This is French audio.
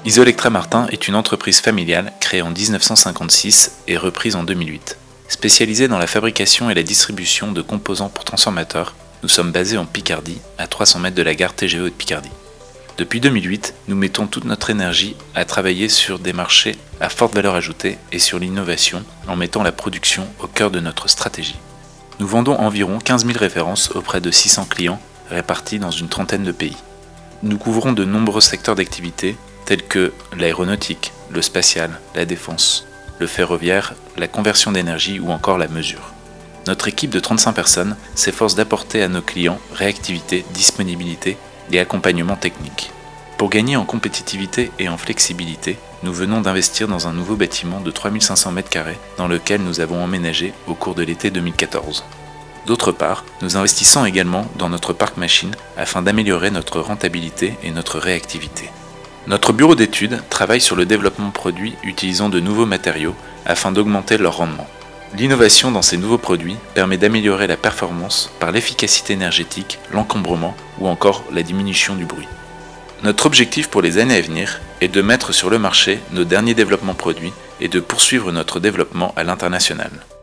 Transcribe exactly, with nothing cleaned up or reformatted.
Isolectra Martin est une entreprise familiale créée en mille neuf cent cinquante-six et reprise en deux mille huit. Spécialisée dans la fabrication et la distribution de composants pour transformateurs, nous sommes basés en Picardie, à trois cents mètres de la gare T G V de Picardie. Depuis deux mille huit, nous mettons toute notre énergie à travailler sur des marchés à forte valeur ajoutée et sur l'innovation en mettant la production au cœur de notre stratégie. Nous vendons environ quinze mille références auprès de six cents clients répartis dans une trentaine de pays. Nous couvrons de nombreux secteurs d'activité tels que l'aéronautique, le spatial, la défense, le ferroviaire, la conversion d'énergie ou encore la mesure. Notre équipe de trente-cinq personnes s'efforce d'apporter à nos clients réactivité, disponibilité et accompagnement technique. Pour gagner en compétitivité et en flexibilité, nous venons d'investir dans un nouveau bâtiment de trois mille cinq cents mètres carrés dans lequel nous avons emménagé au cours de l'été deux mille quatorze. D'autre part, nous investissons également dans notre parc machine afin d'améliorer notre rentabilité et notre réactivité. Notre bureau d'études travaille sur le développement de produits utilisant de nouveaux matériaux afin d'augmenter leur rendement. L'innovation dans ces nouveaux produits permet d'améliorer la performance par l'efficacité énergétique, l'encombrement ou encore la diminution du bruit. Notre objectif pour les années à venir est de mettre sur le marché nos derniers développements produits et de poursuivre notre développement à l'international.